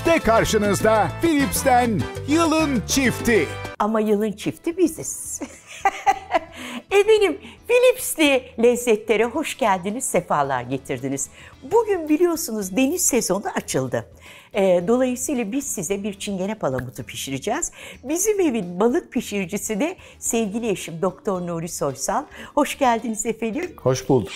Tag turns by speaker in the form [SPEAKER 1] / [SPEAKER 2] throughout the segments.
[SPEAKER 1] İşte karşınızda Philips'ten yılın çifti.
[SPEAKER 2] Ama yılın çifti biziz. Efendim, Philips'li lezzetlere hoş geldiniz, sefalar getirdiniz. Bugün biliyorsunuz deniz sezonu açıldı. Dolayısıyla biz size bir çingene palamutu pişireceğiz. Bizim evin balık pişiricisi de sevgili eşim Doktor Nuri Soysal. Hoş geldiniz efendim.
[SPEAKER 3] Hoş bulduk.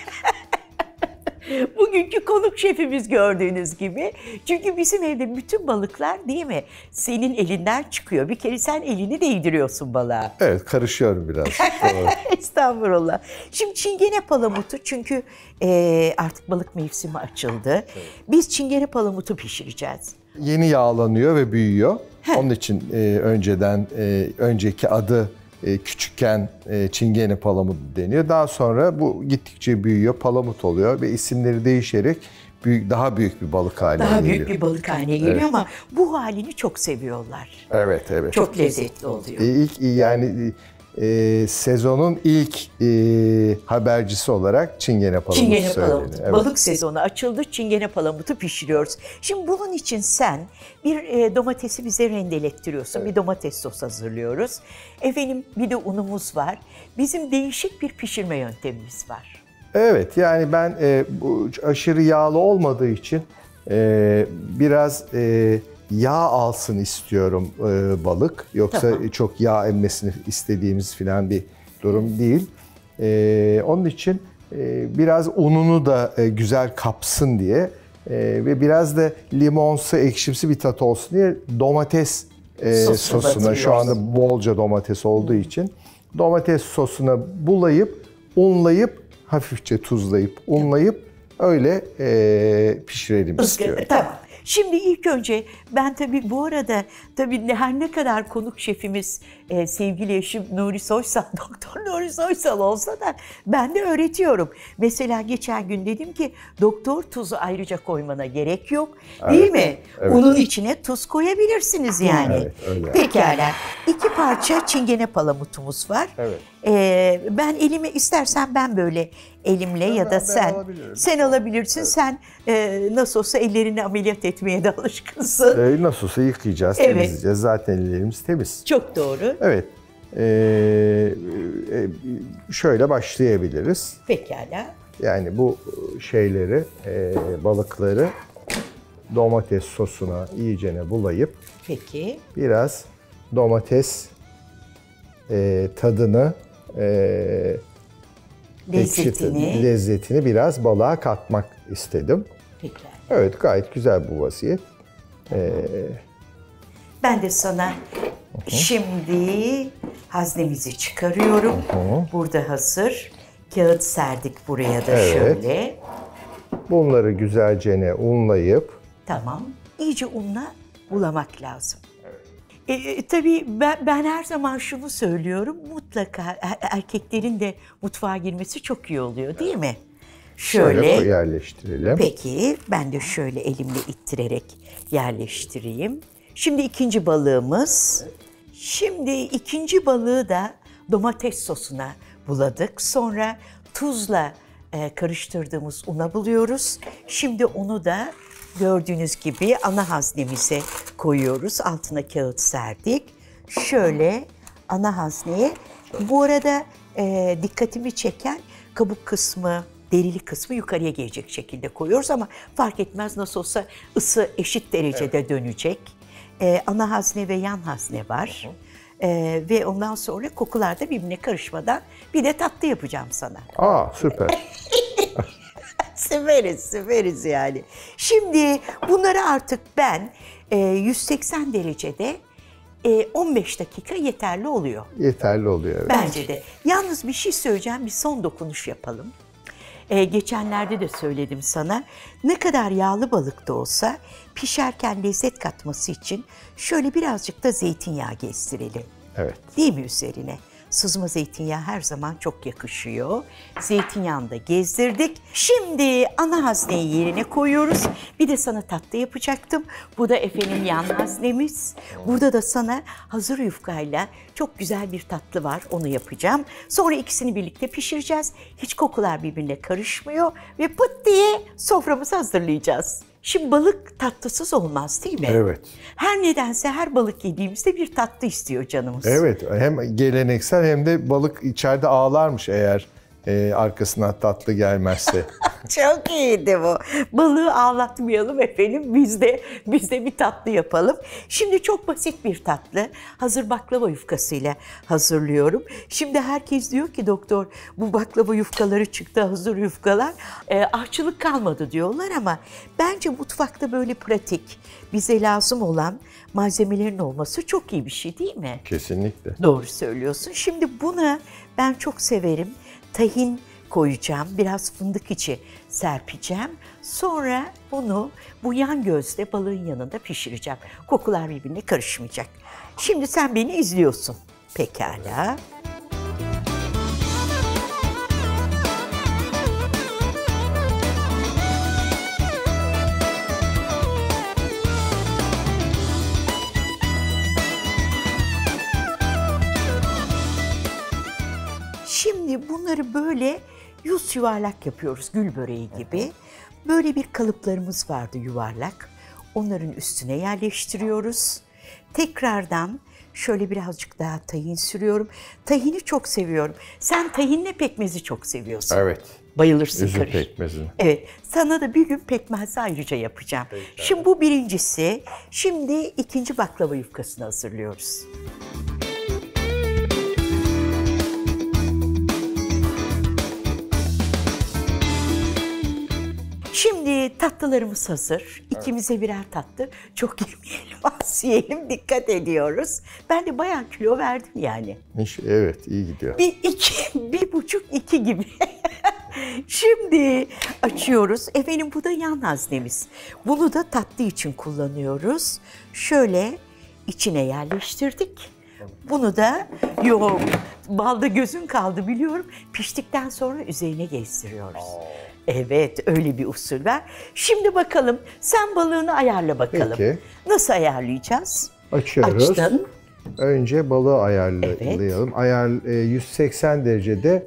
[SPEAKER 2] Bugünkü konuk şefimiz gördüğünüz gibi. Çünkü bizim evde bütün balıklar değil mi senin elinden çıkıyor. Bir kere sen elini değdiriyorsun balığa.
[SPEAKER 3] Evet, karışıyorum biraz.
[SPEAKER 2] Estağfurullah. Şimdi çingene palamutu çünkü artık balık mevsimi açıldı. Evet. Biz çingene palamutu pişireceğiz.
[SPEAKER 3] Yeni yağlanıyor ve büyüyor. Onun için önceki adı küçükken çingene palamutu deniyor. Daha sonra bu gittikçe büyüyor, palamut oluyor ve isimleri değişerek daha büyük bir balık haline geliyor.
[SPEAKER 2] Daha büyük bir balık haline geliyor, evet. Ama bu halini çok seviyorlar.
[SPEAKER 3] Evet, evet.
[SPEAKER 2] Çok lezzetli oluyor.
[SPEAKER 3] Sezonun ilk habercisi olarak çingene palamutu söyleniyor. Evet.
[SPEAKER 2] Balık sezonu açıldı, çingene palamutu pişiriyoruz. Şimdi bunun için sen bir domatesi bize rendelettiriyorsun. Evet. Bir domates sos hazırlıyoruz. Efendim bir de unumuz var. Bizim değişik bir pişirme yöntemimiz var.
[SPEAKER 3] Evet, yani ben bu aşırı yağlı olmadığı için biraz yağ alsın istiyorum balık. Yoksa tamam, çok yağ emmesini istediğimiz falan bir durum değil. Onun için biraz ununu da güzel kapsın diye ve biraz da limonsu, ekşimsi bir tat olsun diye domates sosuna, şu anda bolca domates olduğu için domates sosuna bulayıp, unlayıp, hafifçe tuzlayıp, unlayıp öyle pişirelim istiyorum.
[SPEAKER 2] Tamam. Şimdi ilk önce ben tabii bu arada her ne kadar konuk şefimiz sevgili eşim Nuri Soysal, Doktor Nuri Soysal olsa da ben de öğretiyorum. Mesela geçen gün dedim ki doktor tuzu ayrıca koymana gerek yok, değil evet, mi? Evet. Unun içine tuz koyabilirsiniz yani. Evet, öyle. Pekala. 2 parça çingene palamutumuz var. Evet. Ben elime istersen ben böyle elimle ya da sen alabilirsin. Evet. Sen nasıl olsa ellerini ameliyat etmeye de alışkınsın.
[SPEAKER 3] Nasıl olsa yıkayacağız, evet, temizleyeceğiz. Zaten ellerimiz temiz.
[SPEAKER 2] Çok doğru.
[SPEAKER 3] Evet. Şöyle başlayabiliriz.
[SPEAKER 2] Pekala.
[SPEAKER 3] Yani bu şeyleri, balıkları domates sosuna iyicene bulayıp
[SPEAKER 2] peki,
[SPEAKER 3] biraz domates tadını, lezzetini biraz balığa katmak istedim.
[SPEAKER 2] Pekala.
[SPEAKER 3] Evet, gayet güzel bu vaziyet.
[SPEAKER 2] Ben de sana şimdi haznemizi çıkarıyorum. Burada hazır. Kağıt serdik buraya da, evet, şöyle.
[SPEAKER 3] Bunları güzelce unlayıp.
[SPEAKER 2] Tamam. İyice unla bulamak lazım. Tabii ben her zaman şunu söylüyorum. Mutlaka erkeklerin de mutfağa girmesi çok iyi oluyor, değil mi?
[SPEAKER 3] Şöyle yerleştirelim.
[SPEAKER 2] Peki, ben de şöyle elimle ittirerek yerleştireyim. Şimdi ikinci balığımız. Şimdi ikinci balığı da domates sosuna buladık. Sonra tuzla karıştırdığımız una buluyoruz. Şimdi onu da gördüğünüz gibi ana haznemize koyuyoruz. Altına kağıt serdik. Şöyle ana hazneye. Bu arada dikkatimi çeken kabuk kısmı, derili kısmı yukarıya gelecek şekilde koyuyoruz ama fark etmez, nasıl olsa ısı eşit derecede, evet, dönecek. Ana hazne ve yan hazne var. Ve ondan sonra kokular da birbirine karışmadan bir de tatlı yapacağım sana.
[SPEAKER 3] Süper.
[SPEAKER 2] Severiz yani. Şimdi bunları artık ben 180 derecede 15 dakika yeterli oluyor.
[SPEAKER 3] Yeterli oluyor, evet.
[SPEAKER 2] Bence de. Yalnız bir şey söyleyeceğim, bir son dokunuş yapalım. Geçenlerde de söyledim sana, ne kadar yağlı balık da olsa pişerken lezzet katması için şöyle birazcık da zeytinyağı gezdirelim.
[SPEAKER 3] Evet.
[SPEAKER 2] Değil mi üzerine? Sızma zeytinyağı her zaman çok yakışıyor. Zeytinyağını da gezdirdik. Şimdi ana hazneyi yerine koyuyoruz. Bir de sana tatlı yapacaktım. Bu da efendim yan haznemiz. Burada da sana hazır yufkayla çok güzel bir tatlı var. Onu yapacağım. Sonra ikisini birlikte pişireceğiz. Hiç kokular birbirine karışmıyor. Ve pıt diye soframızı hazırlayacağız. Şimdi balık tatlısız olmaz değil mi?
[SPEAKER 3] Evet.
[SPEAKER 2] Her nedense her balık yediğimizde bir tatlı istiyor canımız.
[SPEAKER 3] Evet, hem geleneksel hem de balık içeride ağlarmış eğer arkasına tatlı gelmezse.
[SPEAKER 2] Çok iyiydi bu. Balığı ağlatmayalım efendim. Biz de bir tatlı yapalım. Şimdi çok basit bir tatlı. Hazır baklava yufkasıyla hazırlıyorum. Şimdi herkes diyor ki doktor bu baklava yufkaları çıktı, hazır yufkalar. Aşçılık kalmadı diyorlar ama bence mutfakta böyle pratik, bize lazım olan malzemelerin olması çok iyi bir şey değil mi?
[SPEAKER 3] Kesinlikle.
[SPEAKER 2] Doğru söylüyorsun. Şimdi buna ben çok severim. Tahin koyacağım. Biraz fındık içi serpeceğim. Sonra bunu bu yan gözle balığın yanında pişireceğim. Kokular birbirine karışmayacak. Şimdi sen beni izliyorsun. Pekala. Şimdi bunları böyle yuvarlak yapıyoruz, gül böreği gibi. Böyle bir kalıplarımız vardı yuvarlak. Onların üstüne yerleştiriyoruz. Tekrardan şöyle birazcık daha tahin sürüyorum. Tahini çok seviyorum. Sen tahinle pekmezi çok seviyorsun.
[SPEAKER 3] Evet.
[SPEAKER 2] Bayılırsın
[SPEAKER 3] Üzüm
[SPEAKER 2] karış.
[SPEAKER 3] pekmezini.
[SPEAKER 2] Evet, sana da bir gün pekmezli ayrıca yapacağım. Şimdi bu birincisi. Şimdi ikinci baklava yufkasını hazırlıyoruz. Şimdi tatlılarımız hazır. İkimize birer tatlı. Çok yemeyelim, az yiyelim, dikkat ediyoruz. Ben de bayağı kilo verdim yani.
[SPEAKER 3] Evet, iyi gidiyor.
[SPEAKER 2] 1,5-2 gibi. Şimdi açıyoruz. Efendim bu da yan haznemiz. Bunu da tatlı için kullanıyoruz. Şöyle içine yerleştirdik. Bunu da balda gözün kaldı biliyorum. Piştikten sonra üzerine gezdiriyoruz. Evet, öyle bir usul var. Şimdi bakalım, sen balığını ayarla bakalım.
[SPEAKER 3] Peki.
[SPEAKER 2] Nasıl ayarlayacağız?
[SPEAKER 3] Açıyoruz.
[SPEAKER 2] Açtın.
[SPEAKER 3] Önce balığı ayarlayalım. 180 derecede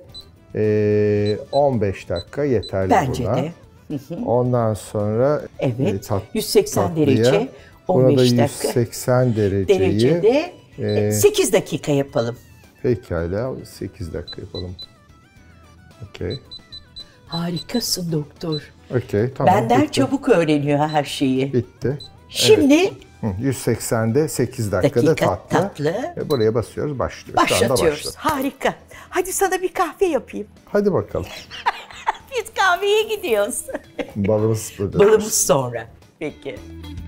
[SPEAKER 3] 15 dakika yeterli
[SPEAKER 2] Bence
[SPEAKER 3] buna.
[SPEAKER 2] de.
[SPEAKER 3] Ondan sonra
[SPEAKER 2] Evet, 180 derece, 15
[SPEAKER 3] Burada
[SPEAKER 2] dakika.
[SPEAKER 3] 180 dereceyi
[SPEAKER 2] Derecede 8 dakika yapalım.
[SPEAKER 3] pekala 8 dakika yapalım. Okey.
[SPEAKER 2] Harikasın doktor.
[SPEAKER 3] Okey, tamam.
[SPEAKER 2] Benden
[SPEAKER 3] bitti.
[SPEAKER 2] çabuk öğreniyor her şeyi.
[SPEAKER 3] Bitti.
[SPEAKER 2] Şimdi
[SPEAKER 3] 180'de 8 dakikada tatlı. Buraya basıyoruz, başlıyor. Şu anda
[SPEAKER 2] başlatıyoruz.
[SPEAKER 3] başladı.
[SPEAKER 2] Harika. Hadi sana bir kahve yapayım.
[SPEAKER 3] Hadi bakalım.
[SPEAKER 2] Biz kahveye gidiyoruz.
[SPEAKER 3] Balımız burada.
[SPEAKER 2] Balımız sonra. Peki.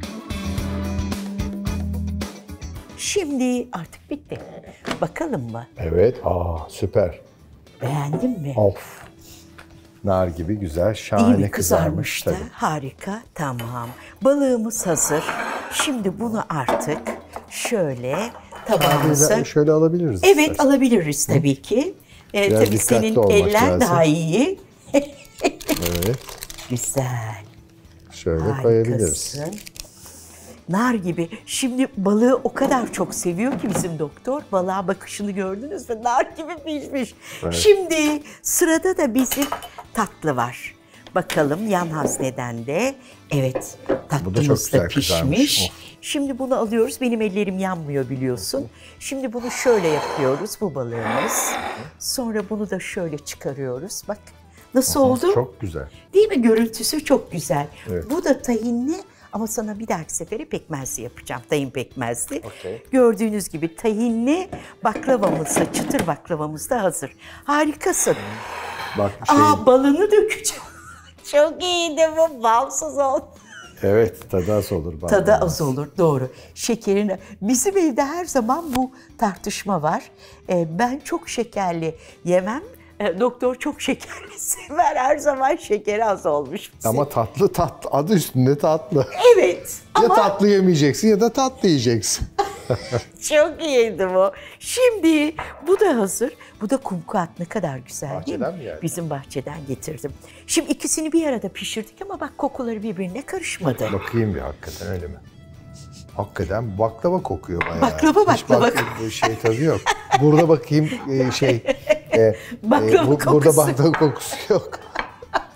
[SPEAKER 2] Şimdi artık bitti. Bakalım mı?
[SPEAKER 3] Evet. Süper.
[SPEAKER 2] Beğendin mi?
[SPEAKER 3] Of. Nar gibi güzel,
[SPEAKER 2] İyi
[SPEAKER 3] şahane
[SPEAKER 2] mi?
[SPEAKER 3] kızarmış
[SPEAKER 2] Da.
[SPEAKER 3] tabii.
[SPEAKER 2] Harika. Tamam. Balığımız hazır. Şimdi bunu artık şöyle tabağımıza...
[SPEAKER 3] Şöyle alabiliriz.
[SPEAKER 2] Evet,
[SPEAKER 3] istersen.
[SPEAKER 2] alabiliriz tabii ki.
[SPEAKER 3] Biraz
[SPEAKER 2] Tabii
[SPEAKER 3] dikkatli
[SPEAKER 2] senin
[SPEAKER 3] olmak
[SPEAKER 2] eller
[SPEAKER 3] lazım.
[SPEAKER 2] daha iyi.
[SPEAKER 3] Evet.
[SPEAKER 2] Güzel.
[SPEAKER 3] Şöyle koyabiliriz.
[SPEAKER 2] Harikasın. Nar gibi. Şimdi balığı o kadar çok seviyor ki bizim doktor. Balığa bakışını gördünüz mü? Nar gibi pişmiş.
[SPEAKER 3] Evet.
[SPEAKER 2] Şimdi sırada da bizim tatlı var. Bakalım yan hazneden de. Evet,
[SPEAKER 3] Bu da çok
[SPEAKER 2] tatlımız
[SPEAKER 3] güzel
[SPEAKER 2] da pişmiş.
[SPEAKER 3] kızarmış.
[SPEAKER 2] Şimdi bunu alıyoruz. Benim ellerim yanmıyor biliyorsun. Şimdi bunu şöyle yapıyoruz, bu balığımız. Sonra bunu da şöyle çıkarıyoruz. Bak nasıl oldu?
[SPEAKER 3] Çok güzel.
[SPEAKER 2] Değil mi? Görüntüsü çok güzel.
[SPEAKER 3] Evet.
[SPEAKER 2] Bu da tahinli ama sana bir dahaki sefere pekmezli yapacağım. Tahin pekmezli.
[SPEAKER 3] Okey.
[SPEAKER 2] Gördüğünüz gibi tahinli baklavamız da, çıtır baklavamız da hazır. Harikasın.
[SPEAKER 3] Bak
[SPEAKER 2] Balını dökeceğim. Çok iyiydi bu. Balsız oldu.
[SPEAKER 3] Evet, tadı az olur.
[SPEAKER 2] Tadı az olur, doğru. Şekerini, bizim evde her zaman bu tartışma var. Ben çok şekerli yemem. Doktor çok şekerli sever. Her zaman şekeri az olmuş.
[SPEAKER 3] Ama tatlı, adı üstünde tatlı.
[SPEAKER 2] Evet.
[SPEAKER 3] Ya
[SPEAKER 2] Ama
[SPEAKER 3] tatlı yemeyeceksin ya da tatlı yiyeceksin.
[SPEAKER 2] çok iyiydi bu. Şimdi bu da hazır. Bu da kumkuat, ne kadar güzel değil mi?
[SPEAKER 3] Bahçeden mi yani?
[SPEAKER 2] Bizim bahçeden getirdim. Şimdi ikisini bir arada pişirdik ama bak kokuları birbirine karışmadı.
[SPEAKER 3] Bakayım bir, hakikaten öyle mi? Hakikaten baklava kokuyor bayağı.
[SPEAKER 2] Baklava.
[SPEAKER 3] Hiç şey tadı yok. Burada bakayım
[SPEAKER 2] Baklava kokusu.
[SPEAKER 3] Burada baklava kokusu yok.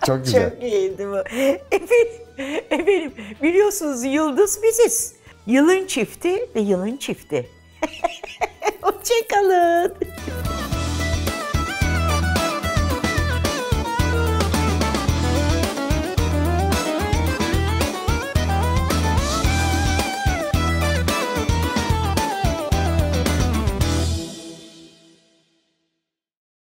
[SPEAKER 3] Çok güzel.
[SPEAKER 2] Çok iyiydi bu. Efendim biliyorsunuz yıldız biziz. Yılın çifti ve yılın çifti. Hoşçakalın.